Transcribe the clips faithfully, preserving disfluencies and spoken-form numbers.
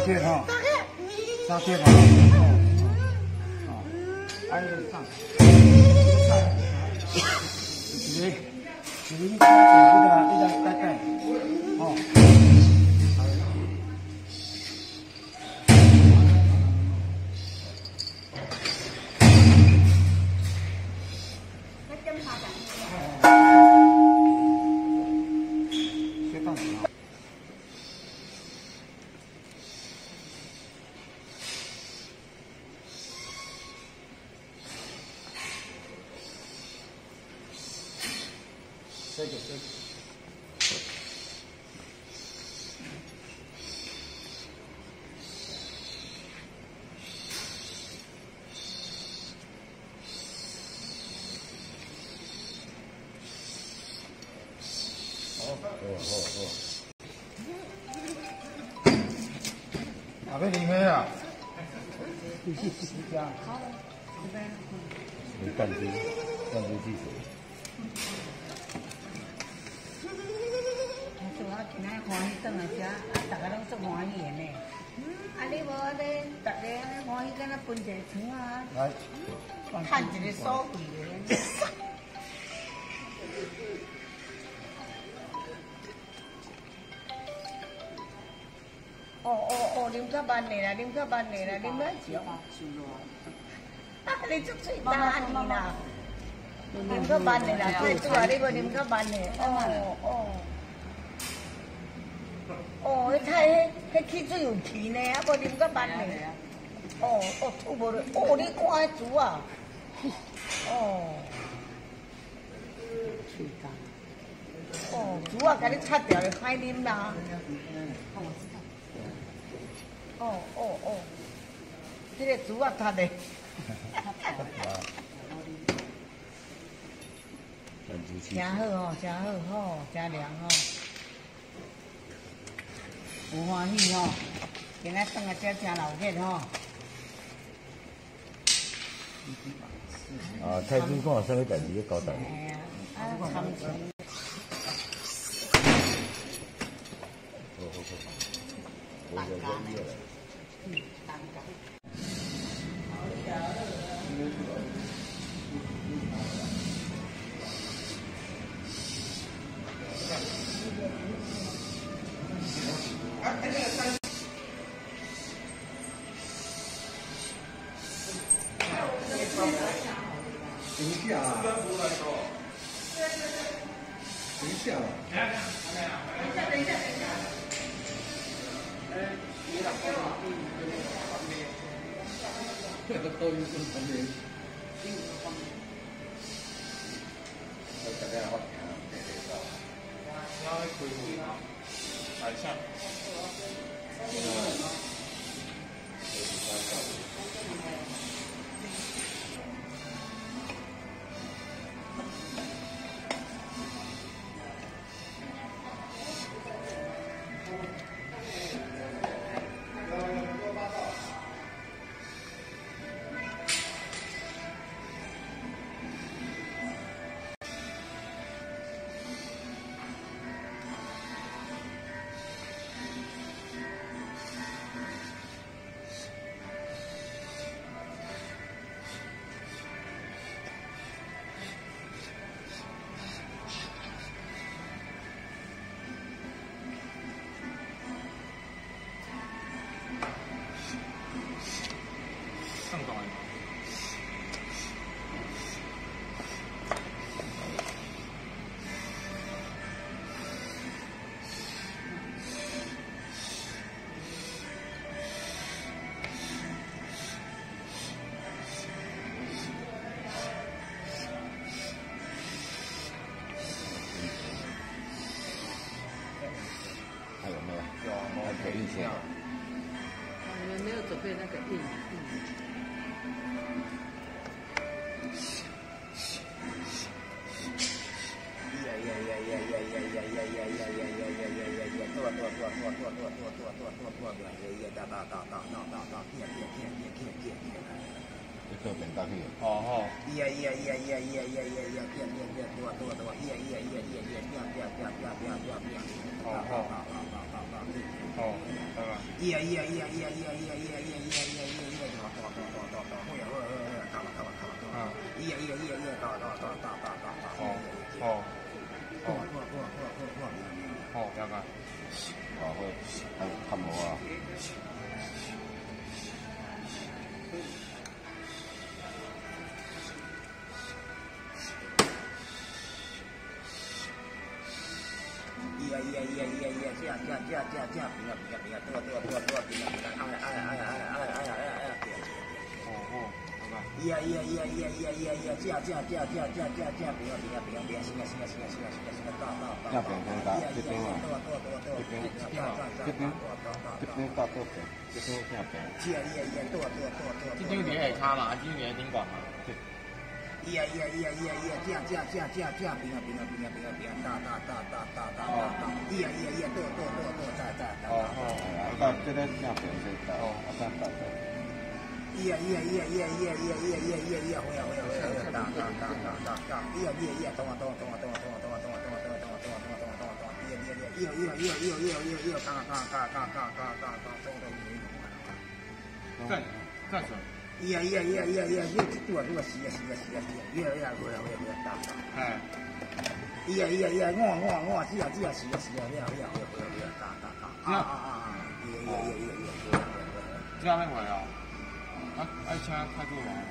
贴哈，三贴哈，哦，安上，一个一个一个一个带带，哦。 这个这个。好，好，好，好。哪边里面啊？第十家。好，这边。没干机，干机技术。 我今仔欢喜转来遮，啊，大家拢足欢喜的呢。啊，你无咧，大家安尼欢喜，敢若分一个床啊，来，趁一个所费的。哦哦哦，啉较慢的啦，啉较慢的啦，啉较少。啊，你足嘴大你啦，啉较慢的啦，最主要你无啉较慢的。哦哦。 哦，迄菜迄迄汽水有气呢，啊，无啉较慢呢。哦哦，吐无落。哦，你看迄猪啊。哦。哦，猪啊，甲你擦掉就歹啉啦。哦哦哦，这个猪啊，擦的。真好哦，真好吼，真凉吼。 有欢喜吼，今仔转来遮真闹热吼。啊，太子讲啥物代志要交代？哎呀，啊，参选。好好好，我就愿意了。嗯，当家。等一下啊！等一下啊！等一下，等一下，等一下。哎，你打过吗？这个都是旁边。我大概好看，对对对。要开会啊！晚上。上岛。还有没有？有，还可以这样。你们没有准备那个印。这边大去。哦吼。呀呀呀呀呀呀呀呀！变变变，多多多！呀呀呀呀呀！变变变变变变变变！好好好好好好好。 哦，对吧？ 伊啊伊啊伊啊伊啊伊啊伊啊伊啊伊啊伊啊伊啊伊啊伊啊，大大大大大大，好呀好呀好呀，大大大大大。啊。伊啊伊啊伊啊伊啊，大大大大大大大。哦哦。哦。好好好好好好。 好，了解。 啊好，看看无啊。 伊啊伊啊伊啊伊啊伊啊，这这这这这，平啊平啊平啊，多多多多平啊平啊，哎呀哎呀哎呀哎呀哎呀哎呀哎呀，对对对。 哦哦，好吧。 伊啊伊啊伊啊伊啊伊啊伊啊伊啊，这这这这这这这平啊平啊平啊平啊，是啊是啊是啊是啊是啊是啊，大大大。 这边跟大，这边啊， 多多多多， 这边这边这边这边大多边，这边这边。 这伊啊伊啊多多多多。 这张伫下骹嘛，这张伫顶管嘛。 伊啊伊啊伊啊伊啊伊啊，这这这这这平啊平啊平啊平啊平啊，大大大大大大大大。伊啊伊啊伊啊多多多多，在在在。 哦哦，啊，到这个这边是大，啊，大大大。 伊啊伊啊伊啊伊啊伊啊伊啊伊啊伊啊伊啊伊啊，会啊会啊会啊会啊，大大大大大大。伊啊伊啊伊啊，等我等我等我等我等我等我等我等我等我等我等我等我等我等我等我。伊啊伊啊伊啊伊啊伊啊伊啊伊啊伊啊伊啊，嘎嘎嘎嘎嘎嘎嘎嘎，等我等我。 干干什么？ 伊啊伊啊伊啊伊啊伊啊，这这多多是啊是啊是啊是啊，越来越会啊会啊会啊大大。哎。伊啊伊啊伊啊，我我我，这啊这啊是啊是啊，越来越会会会大大大。啊啊啊啊！伊啊伊啊伊啊伊啊伊啊。 这样那会啊？啊，爱请太祖来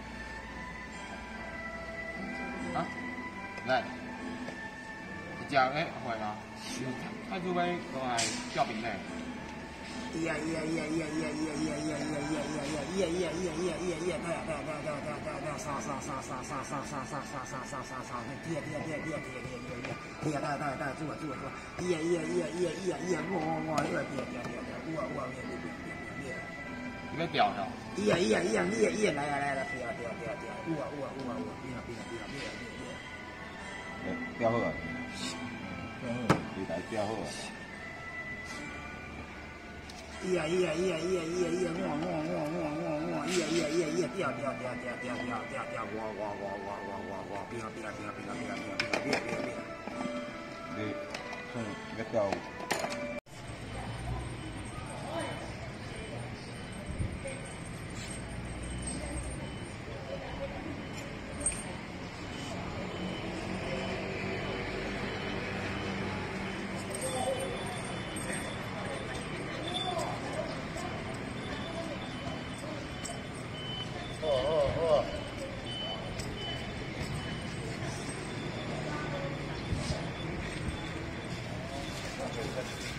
啊？来，食个会啊？太祖要过来调兵嘞。 伊啊伊啊伊啊伊啊伊啊伊啊伊啊伊啊伊啊伊啊伊啊伊啊伊啊伊啊伊啊伊啊伊啊伊啊，对对对对对对对，杀杀杀杀杀杀杀杀杀杀杀杀杀，对对对对对对对对，对啊对对对，做做做，伊啊伊啊伊啊伊啊伊啊伊啊，我我我，对对对对对，我我我对对对对对。 你要调噻？ 伊啊伊啊伊啊伊啊伊啊，来来来来，对啊对啊对啊对啊，我我我我，对啊对啊对啊对啊对啊。 调好啊。嗯，你来调好啊。 伊啊伊啊伊啊伊啊伊啊伊啊，我我我我我我，伊啊伊啊伊啊伊啊，调调调调调调调调，我我我我我我我，变变变变变变变变变变。 你，嗯，个调。 Thank you.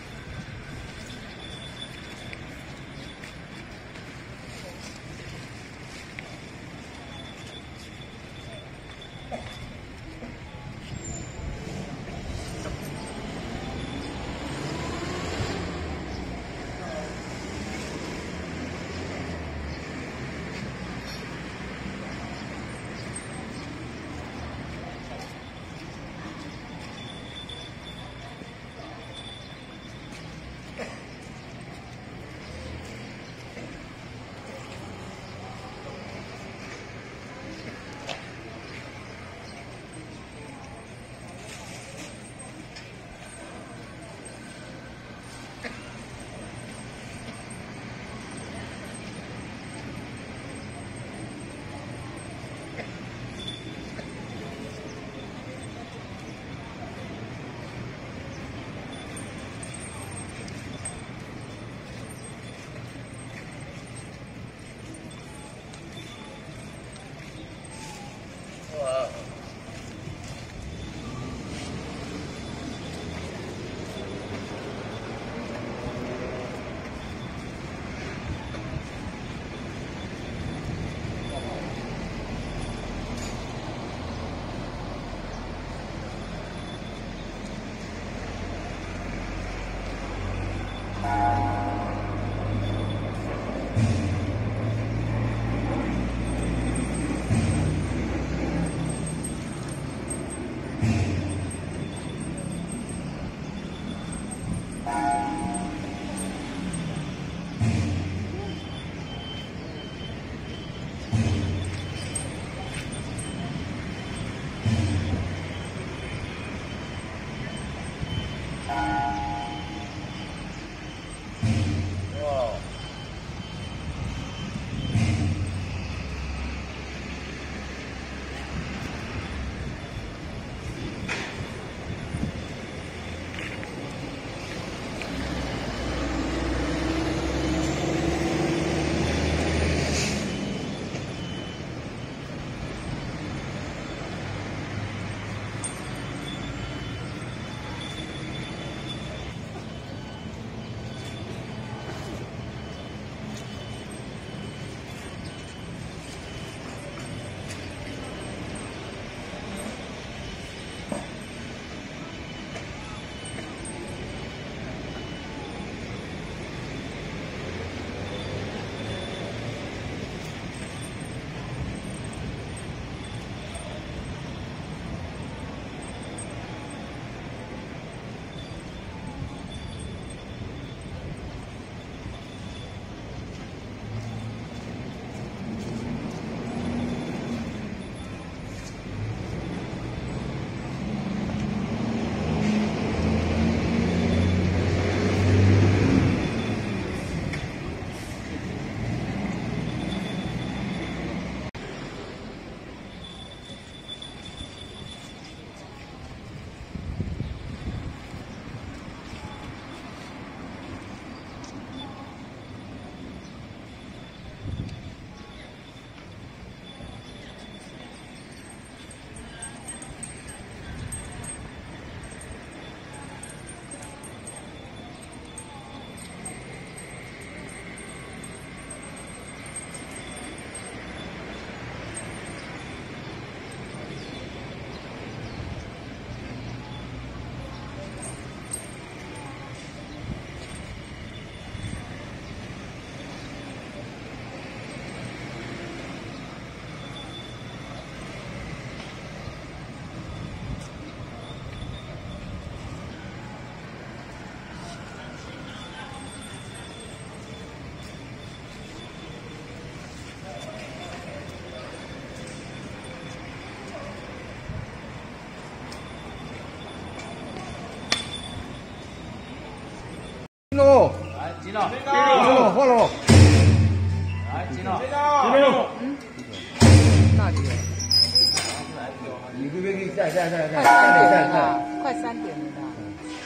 喏， 来，进了， 进了，换了。 来，进了， 进了。 嗯，那里你这边可以再再再再快三点再了啦，快三点了啦。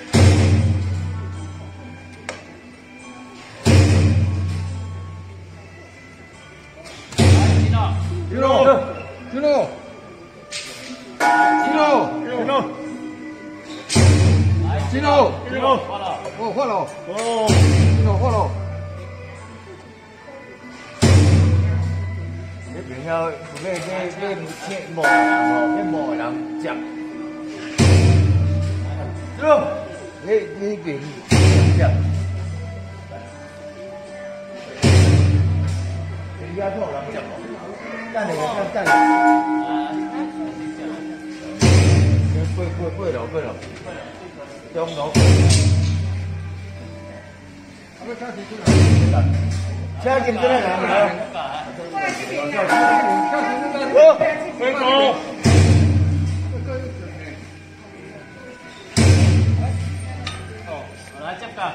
进了， 进了，进了，进了，进了。进了，进了， 换了， 哦，换了，哦，进了，换了。你平常你你你你摸人吼，你摸人接。进了，你你边接。你家错人接无？等下等等。过过过了过了。中路，车进这来来，我回头。 来接个，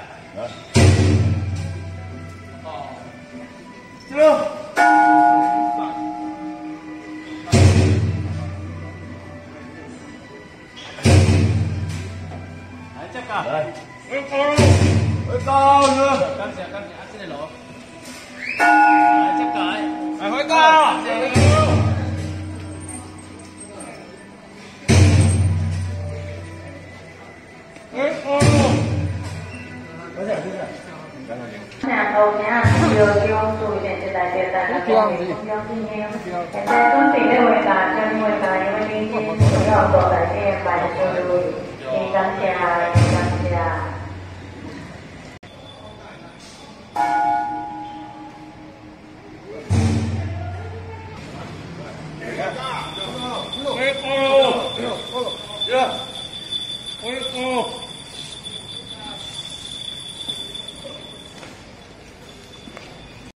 哦， 走。来，回高了，回高了， 感谢感谢，啊，这个路，来接个，来回高， 回高了，快点，快点，赶紧。 然后今日有用注意现在接大家交流，交今天现在准备的为大家为大家因为今天主要做在这买的收入，也感谢感谢。 回高了，回高了，回高了。